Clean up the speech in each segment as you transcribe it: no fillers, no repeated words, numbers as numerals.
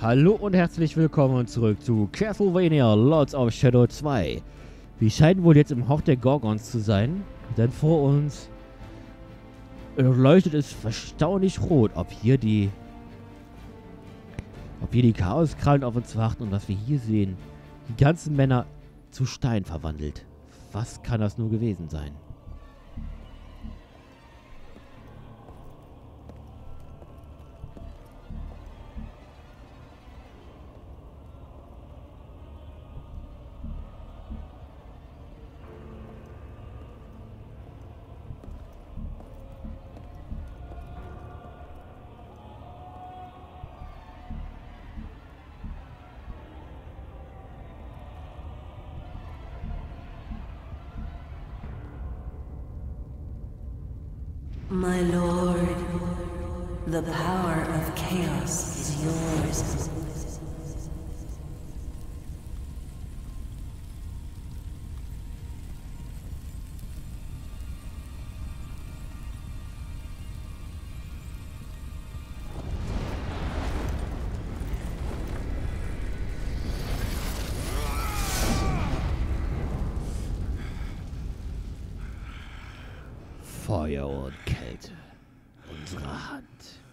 Hallo und herzlich willkommen zurück zu Castlevania Lords of Shadow 2. Wir scheinen wohl jetzt im Hort der Gorgons zu sein, denn vor uns leuchtet es erstaunlich rot, ob hier die Chaoskrallen auf uns warten und was wir hier sehen, die ganzen Männer zu Stein verwandelt. Was kann das nur gewesen sein? My lord, the power of chaos is yours. Feuer und Kälte. Unsere Hand.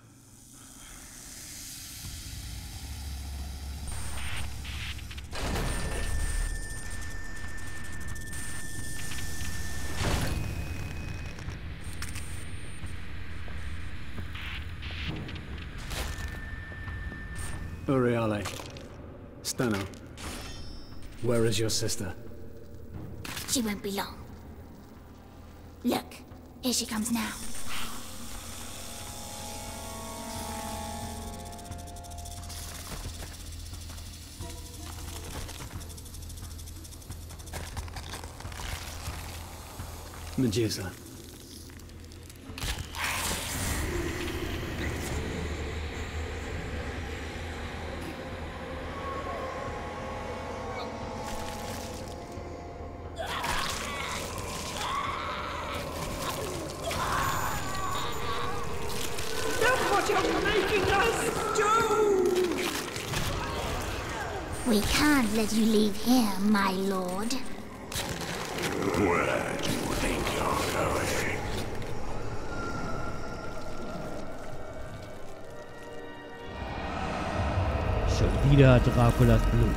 Uriale. Stano. Where is your sister? She won't be long. Look, here she comes now. Medusa. We can't let you leave here, my lord. Where do you think you're going? Schon wieder Draculas Blut.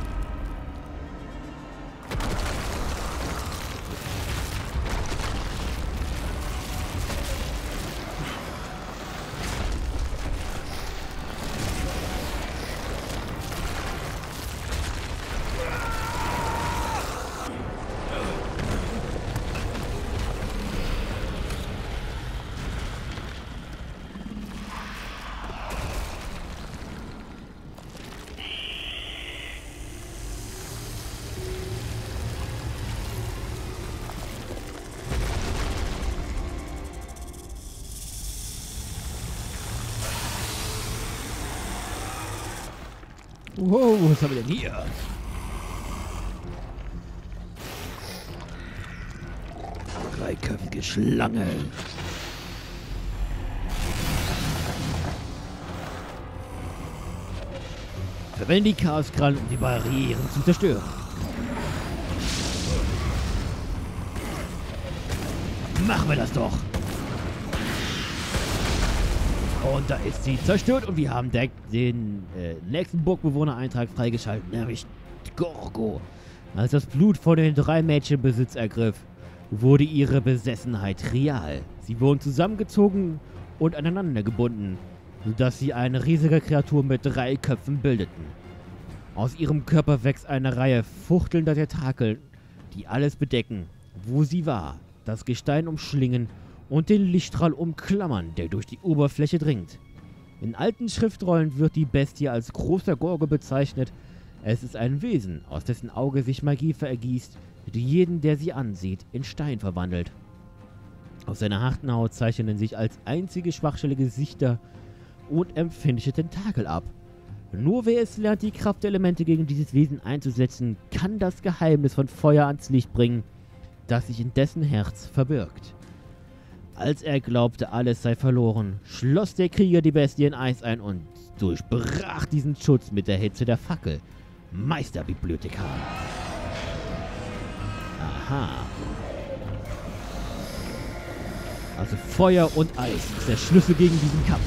Wow, was haben wir denn hier? Dreiköpfige Schlange. Verwende die Chaoskrallen, um die Barrieren zu zerstören. Machen wir das doch. Und da ist sie zerstört und wir haben direkt den nächsten Burgbewohner-Eintrag freigeschaltet, nämlich Gorgo. Als das Blut von den 3 Mädchen Besitz ergriff, wurde ihre Besessenheit real. Sie wurden zusammengezogen und aneinander gebunden, sodass sie eine riesige Kreatur mit 3 Köpfen bildeten. Aus ihrem Körper wächst eine Reihe fuchtelnder Tentakel, die alles bedecken, wo sie war, das Gestein umschlingen und den Lichtstrahl umklammern, der durch die Oberfläche dringt. In alten Schriftrollen wird die Bestie als großer Gorgo bezeichnet. Es ist ein Wesen, aus dessen Auge sich Magie vergießt, die jeden, der sie ansieht, in Stein verwandelt. Auf seiner harten Haut zeichnen sich als einzige Schwachstelle Gesichter und empfindliche Tentakel ab. Nur wer es lernt, die Kraft der Elemente gegen dieses Wesen einzusetzen, kann das Geheimnis von Feuer ans Licht bringen, das sich in dessen Herz verbirgt. Als er glaubte, alles sei verloren, schloss der Krieger die Bestie in Eis ein und durchbrach diesen Schutz mit der Hitze der Fackel. Meisterbibliothekar. Aha. Also Feuer und Eis ist der Schlüssel gegen diesen Kampf.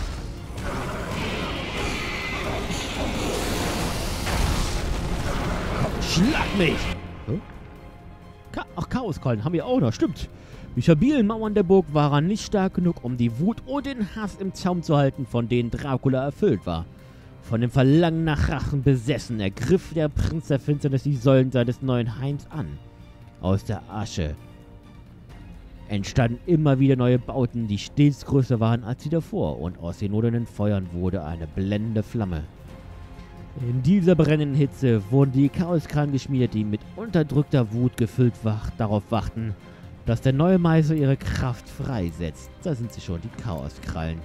Komm, schlag mich! Hm? Ach, Chaoskollen haben wir auch noch, stimmt. Die stabilen Mauern der Burg waren nicht stark genug, um die Wut und den Hass im Zaum zu halten, von denen Dracula erfüllt war. Von dem Verlangen nach Rachen besessen, ergriff der Prinz der Finsternis die Säulen seines neuen Heims an. Aus der Asche entstanden immer wieder neue Bauten, die stets größer waren als sie davor, und aus den lodernden Feuern wurde eine blendende Flamme. In dieser brennenden Hitze wurden die Chaoskrallen geschmiedet, die mit unterdrückter Wut gefüllt darauf warten, dass der neue Meister ihre Kraft freisetzt. Da sind sie schon, die Chaoskrallen.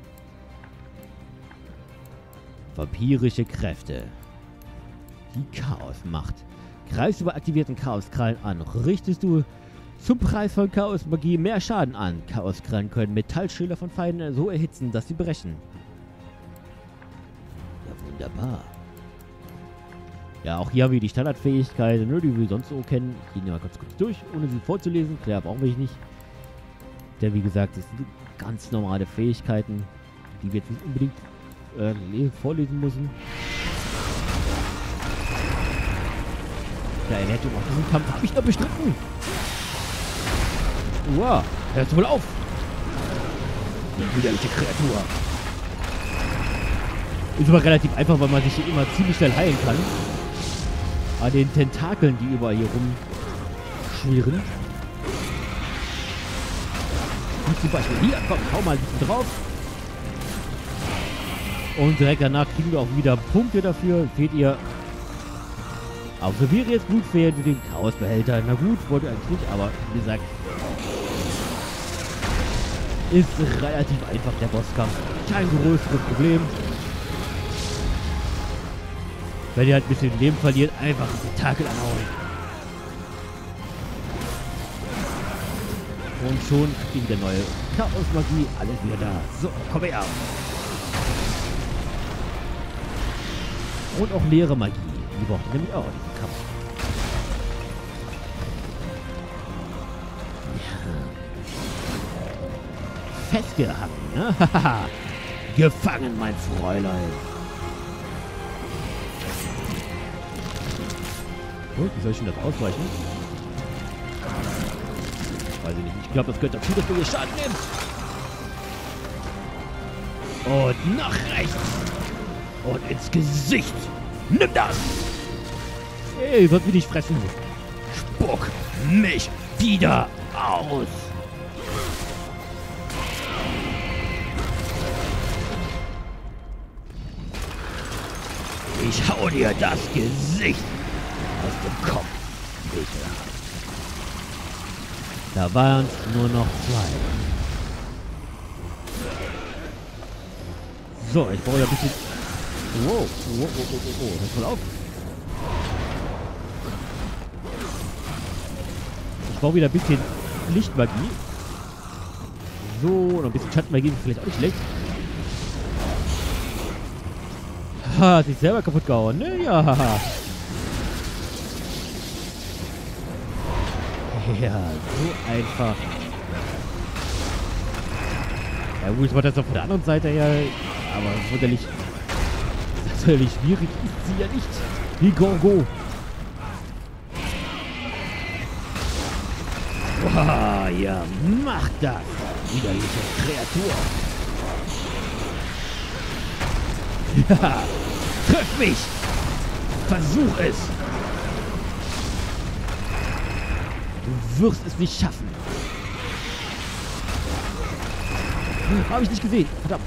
Vampirische Kräfte. Die Chaosmacht. Greifst du bei aktivierten Chaoskrallen an, richtest du zum Preis von Chaosmagie mehr Schaden an. Chaoskrallen können Metallschilder von Feinden so erhitzen, dass sie brechen. Ja, wunderbar. Ja, auch hier haben wir die Standardfähigkeiten, ne, die wir sonst so kennen. Ich gehe mal ganz kurz durch, ohne sie vorzulesen. Klar, brauchen wir nicht. Denn wie gesagt, das sind ganz normale Fähigkeiten, die wir jetzt nicht unbedingt vorlesen müssen. Ja, Erleuchtung auf diesen Kampf habe ich noch bestritten. Wow, hörst du wohl auf? Die widerliche Kreatur. Ist aber relativ einfach, weil man sich hier immer ziemlich schnell heilen kann. An den Tentakeln, die überall hier rumschwirren. Wie zum Beispiel hier, komm, hau mal ein bisschen drauf. Und direkt danach kriegen wir auch wieder Punkte dafür. Seht ihr, observiere jetzt Blutfäden mit dem Chaosbehälter. Na gut, wollte ich eigentlich nicht, aber wie gesagt, ist relativ einfach der Bosskampf. Kein größeres Problem. Wenn ihr halt ein bisschen Leben verliert, einfach den Tentakel anhauen. Und schon kriegt ihr wieder neue Chaosmagie. Alles wieder da. So, komm her. Und auch leere Magie. Die braucht ihr nämlich auch in diesem Kampf. Ja. Festgehalten, ne? Haha. Gefangen, mein Fräulein. Oh, wie soll ich denn das ausweichen? Weiß ich nicht. Ich glaube, das gehört dazu, dass du hier Schaden nimmst. Und nach rechts. Und ins Gesicht. Nimm das. Ey, wird mich nicht fressen. Spuck mich wieder aus. Ich hau dir das Gesicht aus dem Kopf. Da waren es nur noch 2. So, ich brauche ja ein bisschen... Wow, hört mal auf. Ich brauche wieder ein bisschen Lichtmagie. So, noch ein bisschen Schattenmagie ist vielleicht auch nicht schlecht. Ha, hat sich selber kaputt gehauen, ne? Ja. Ja, so einfach. Ja gut, ich mache das auch von der anderen Seite her, aber wunderlich. Natürlich schwierig ist sie ja nicht. Wie Gorgo. Wow, ja, mach das, widerliche Kreatur. Ja, triff mich. Versuch es. Du wirst es nicht schaffen. Habe ich nicht gesehen. Verdammt.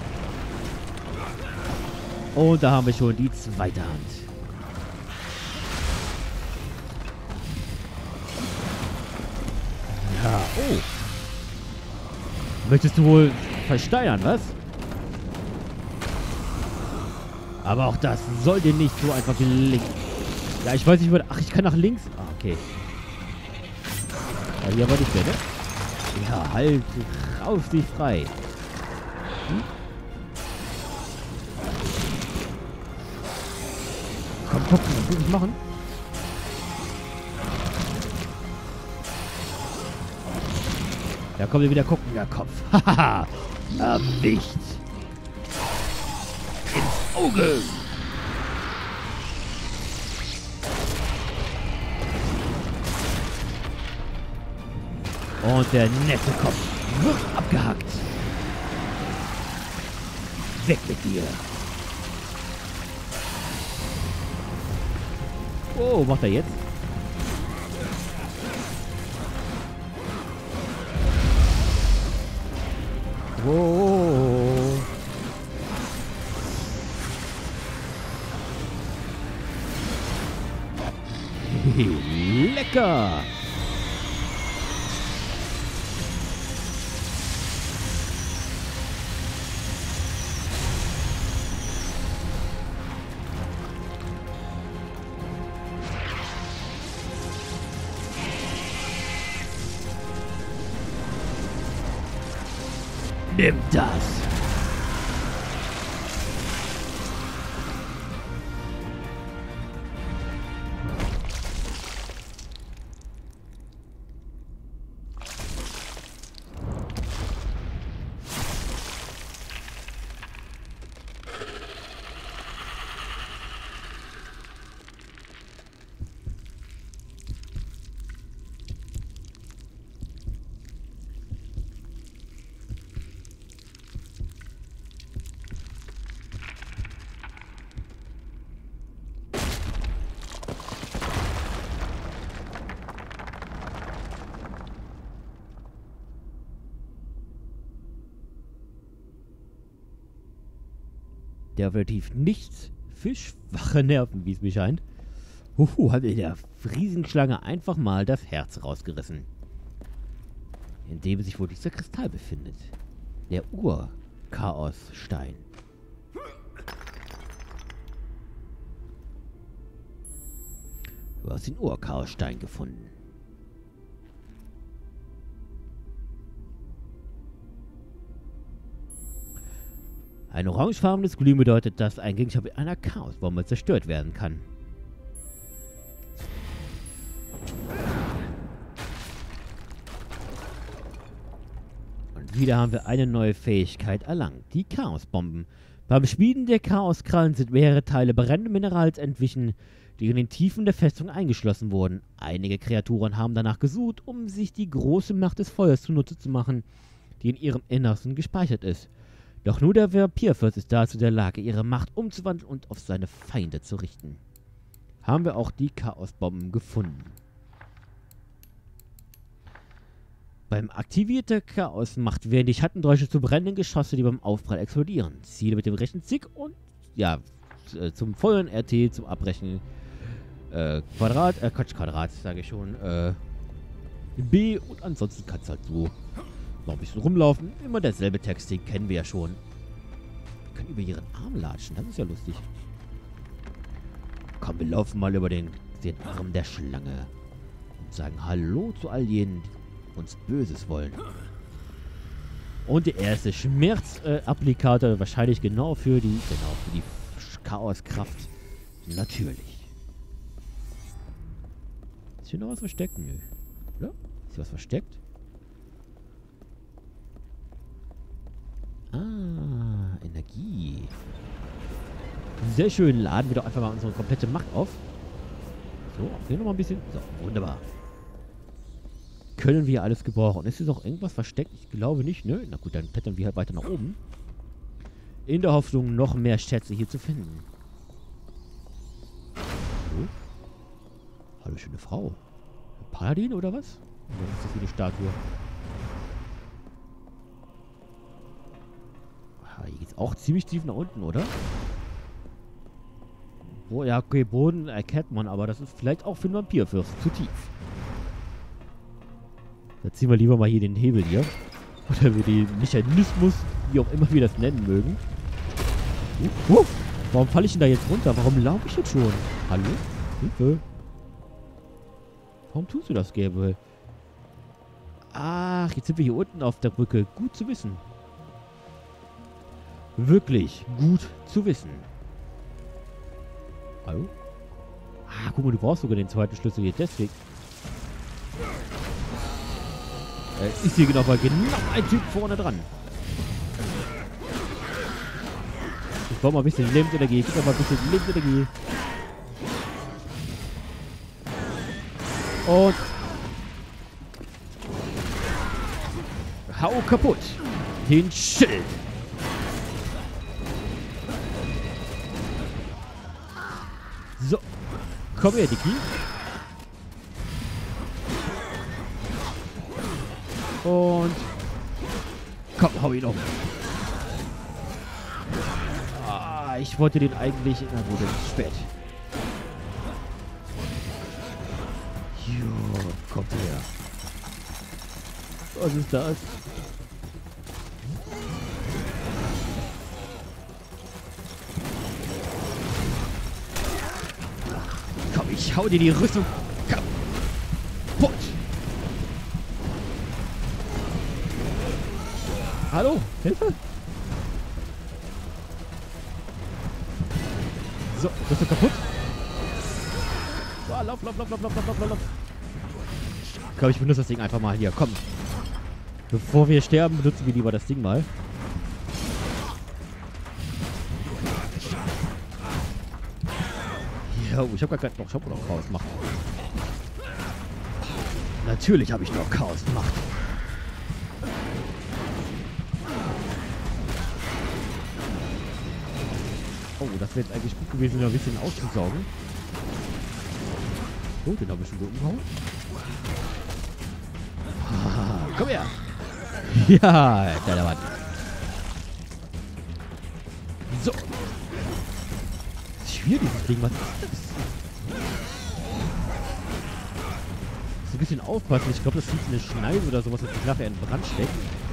Und da haben wir schon die zweite Hand. Ja, oh. Möchtest du wohl versteuern, was? Aber auch das soll dir nicht so einfach gelingen. Ja, ich weiß nicht, ach, ich kann nach links. Ah, okay. Ja, hier war nicht mehr, ne? Ja, halt raus dich frei. Hm? gucken, was muss ich machen? Da kommt wieder gucken, der Kopf. Haha, erwischt. Ins Auge. Und der nette Kopf wird abgehackt. Weg mit dir. Oh, macht er jetzt? Oh. Lecker. Nimm das! Definitiv nichts für schwache Nerven, wie es mir scheint. Hat mir der Riesenschlange einfach mal das Herz rausgerissen. In dem sich wohl dieser Kristall befindet. Der Ur-Chaos-Stein. Du hast den Ur-Chaos-Stein gefunden. Ein orangefarbenes Glühen bedeutet, dass ein Gegenstand mit einer Chaosbombe zerstört werden kann. Und wieder haben wir eine neue Fähigkeit erlangt. Die Chaosbomben. Beim Schmieden der Chaoskrallen sind mehrere Teile brennenden Minerals entwichen, die in den Tiefen der Festung eingeschlossen wurden. Einige Kreaturen haben danach gesucht, um sich die große Macht des Feuers zunutze zu machen, die in ihrem Innersten gespeichert ist. Doch nur der Vampirfürst ist dazu in der Lage, ihre Macht umzuwandeln und auf seine Feinde zu richten. Haben wir auch die Chaosbomben gefunden. Beim Aktivieren der Chaosmacht werden die Schattendräusche zu brennenden Geschosse, die beim Aufprall explodieren. Ziele mit dem rechten Stick und, ja, zum Feuern RT, zum Abbrechen Quadrat, sage ich schon, B und ansonsten kann es halt so noch ein bisschen rumlaufen. Immer derselbe Text, den kennen wir ja schon. Wir können über ihren Arm latschen, das ist ja lustig. Komm, wir laufen mal über den Arm der Schlange und sagen Hallo zu all jenen, die uns Böses wollen. Und der erste Schmerzapplikator, wahrscheinlich genau für die Chaoskraft. Natürlich. Ist hier noch was versteckt? Nö. Oder? Ist hier was versteckt? Ah, Energie. Sehr schön. Laden wir doch einfach mal unsere komplette Macht auf. So, hier nochmal ein bisschen. So, wunderbar. Können wir alles gebrauchen. Ist hier noch irgendwas versteckt? Ich glaube nicht, ne? Na gut, dann klettern wir halt weiter nach oben. In der Hoffnung, noch mehr Schätze hier zu finden. So. Hallo, schöne Frau. Paladin oder was? Oder ist das hier eine Statue? Hier geht's auch ziemlich tief nach unten, oder? Oh, ja, okay, Boden erkennt man, aber das ist vielleicht auch für einen Vampirfürst zu tief. Da ziehen wir lieber mal hier den Hebel hier. Oder den Mechanismus, wie auch immer wir das nennen mögen. Warum falle ich denn da jetzt runter? Warum laufe ich jetzt schon? Hallo? Hilfe. Warum tust du das, Gabriel? Ach, jetzt sind wir hier unten auf der Brücke. Gut zu wissen. Wirklich gut zu wissen. Hallo? Ah, guck mal, du brauchst sogar den zweiten Schlüssel hier. Deswegen. Ist hier genau ein Typ vorne dran. Ich brauche mal ein bisschen Lebensenergie. Ich brauche mal ein bisschen Lebensenergie. Und hau kaputt. Den Schild. So. Komm her, Dicky. Und komm, hau ihn um. Ah, ich wollte den eigentlich... Na gut, das ist spät. Jo, kommt her. Was ist das? Komm, ich hau dir die Rüstung kaputt. Hallo, Hilfe? So, bist du kaputt? So, lauf. Komm, ich benutze das Ding einfach mal hier. Komm. Bevor wir sterben, benutzen wir lieber das Ding mal. Jo, ich hab gar keinen... Doch, ich hab noch Chaosmacht. Natürlich habe ich noch Chaosmacht. Oh, das wäre jetzt eigentlich gut gewesen, da ein bisschen auszusaugen. Oh, den habe ich schon gut umgehauen. Ah, komm her! Ja, kleiner Mann. So. Schwierig, dieses Ding. Was ist das? So ein bisschen aufpassen. Ich glaube, das sieht eine Schneise oder sowas, das nachher in Brand steckt.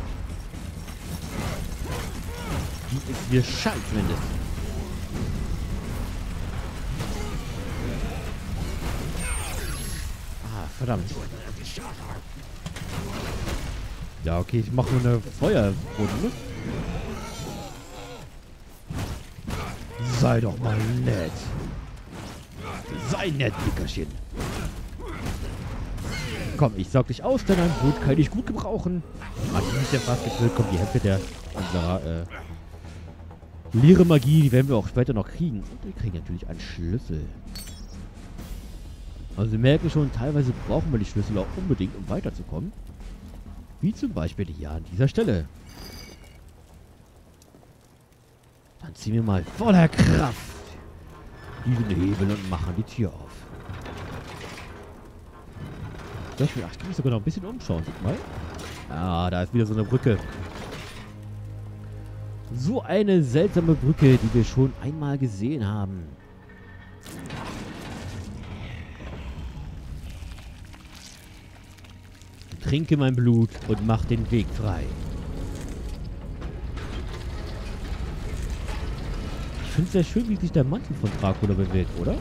Die ist mir scheiß, wenn das. Verdammt. Ja, okay, ich mache nur eine Feuerrunde. Sei doch mal nett. Sei nett, Dickerchen. Komm, ich saug dich aus, denn ein Blut kann ich gut gebrauchen. Magie ist ja fast gefüllt. Komm, die Hälfte unserer leere Magie, die werden wir auch später noch kriegen. Und wir kriegen natürlich einen Schlüssel. Also Sie merken schon, teilweise brauchen wir die Schlüssel auch unbedingt, um weiterzukommen. Wie zum Beispiel hier an dieser Stelle. Dann ziehen wir mal voller Kraft diesen Hebel und machen die Tür auf. Ich kann mich sogar noch ein bisschen umschauen. Guck mal. Ah, da ist wieder so eine Brücke. So eine seltsame Brücke, die wir schon einmal gesehen haben. Trinke mein Blut und mach den Weg frei. Ich finde es sehr schön, wie sich der Mantel von Dracula bewegt, oder?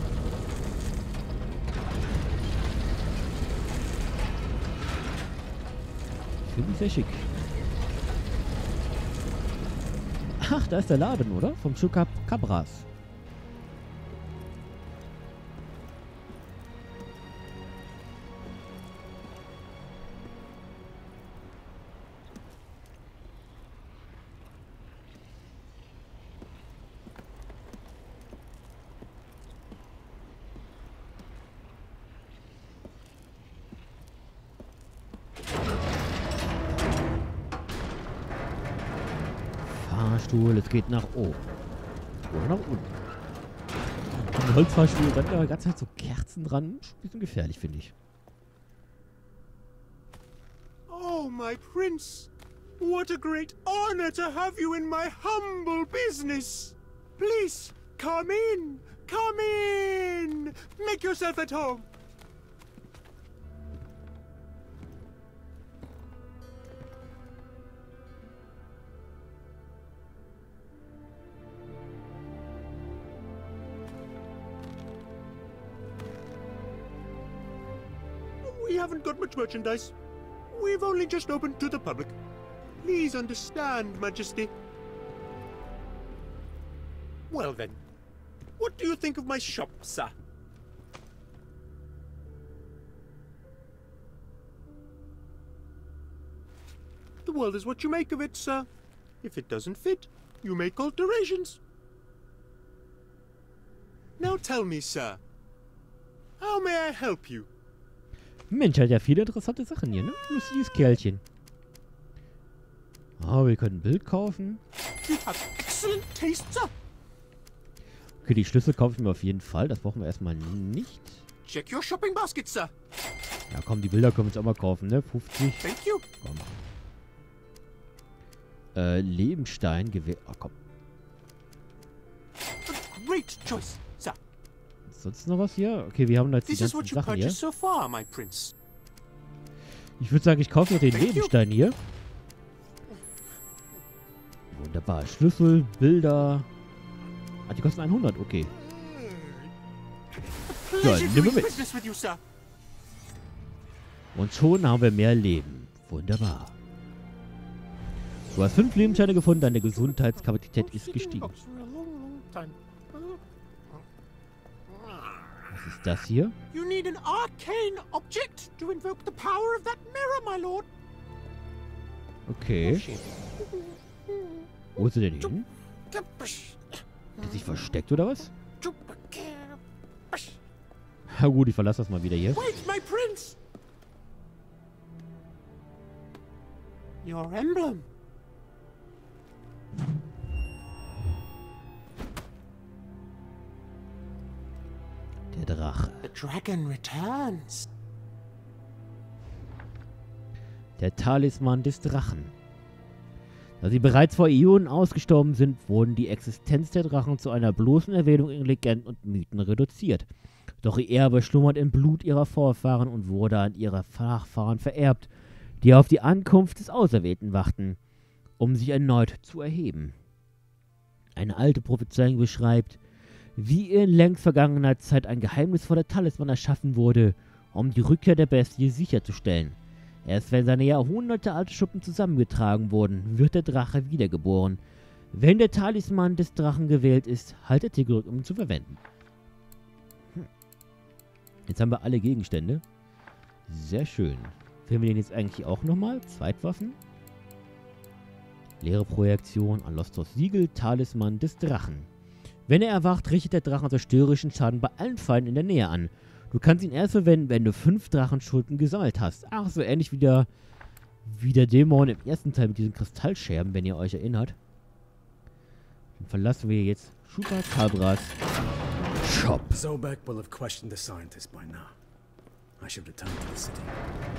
Ich finde ihn sehr schick. Ach, da ist der Laden, oder? Vom Chupacabras. Fahrstuhl, es geht nach oben. Oder nach unten. Ein Holzfahrstuhl, dann da die ganze Zeit so Kerzen dran. Ein bisschen gefährlich, finde ich. Oh, my prince. What a great honor to have you in my humble business. Please, come in. Come in. Make yourself at home. We haven't got much merchandise. We've only just opened to the public. Please understand, Majesty. Well then, what do you think of my shop, sir? world is what you make of it, sir. If it doesn't fit, you make alterations. Now tell me, sir, how may I help you? Mensch, hat ja viele interessante Sachen hier, ne? Lustiges Kerlchen. Oh, wir können ein Bild kaufen. You have excellent taste, sir. Okay, die Schlüssel kaufe ich mir auf jeden Fall. Das brauchen wir erstmal nicht. Check your shopping basket, sir. Ja, komm, die Bilder können wir uns auch mal kaufen, ne? 50. Thank you. Komm. Lebenstein, Gewehr. Oh, komm. A great choice, sir. Sonst noch was hier? Okay, wir haben da jetzt die This is ganzen what you Sachen hier. purchased so far, my prince. Ich würde sagen, ich kaufe noch den Thank you. Lebenstein hier. Wunderbar. Schlüssel, Bilder. Ah, die kosten 100, okay. Pleasure nehmen wir doing mit. business with you, sir. Und schon haben wir mehr Leben. Wunderbar. Du hast 5 Lebenssteine gefunden, deine Gesundheitskapazität ist gestiegen. Was ist das hier? You need an arcane object to invoke the power of that mirror, my lord. Okay. Wo ist sie denn hin? Hat die sich versteckt oder was? Na gut, ich verlasse das mal wieder hier. Wait, my prince. Your emblem. Der Drache. The dragon returns. Der Talisman des Drachen. Da sie bereits vor Äonen ausgestorben sind, wurden die Existenz der Drachen zu einer bloßen Erwähnung in Legenden und Mythen reduziert. Doch ihr Erbe schlummert im Blut ihrer Vorfahren und wurde an ihre Nachfahren vererbt, die auf die Ankunft des Auserwählten warten, um sich erneut zu erheben. Eine alte Prophezeiung beschreibt, wie in längst vergangener Zeit ein geheimnisvoller Talisman erschaffen wurde, um die Rückkehr der Bestie sicherzustellen. Erst wenn seine jahrhundertealte Schuppen zusammengetragen wurden, wird der Drache wiedergeboren. Wenn der Talisman des Drachen gewählt ist, haltet ihr gedrückt, um ihn zu verwenden. Jetzt haben wir alle Gegenstände. Sehr schön. Filmen wir den jetzt eigentlich auch nochmal? Zweitwaffen. Leere Projektion, Alostos Siegel, Talisman des Drachen. Wenn er erwacht, richtet der Drachen zerstörerischen Schaden bei allen Feinden in der Nähe an. Du kannst ihn erst verwenden, wenn du 5 Drachenschulden gesammelt hast. Ach, so ähnlich wie der Dämon im ersten Teil mit diesen Kristallscherben, wenn ihr euch erinnert. Dann verlassen wir jetzt Chupacabras Shop. Zobek will have questioned the scientist by now. I should return to the city.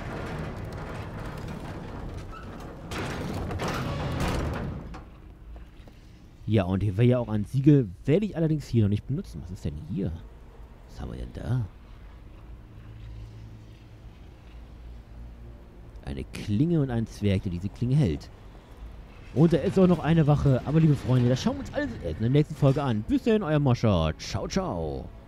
Ja, und hier wäre ja auch ein Siegel, werde ich allerdings hier noch nicht benutzen. Was ist denn hier? Was haben wir denn da? Eine Klinge und ein Zwerg, der diese Klinge hält. Und da ist auch noch eine Wache. Aber liebe Freunde, das schauen wir uns alles in der nächsten Folge an. Bis dahin, euer Moscher. Ciao, ciao.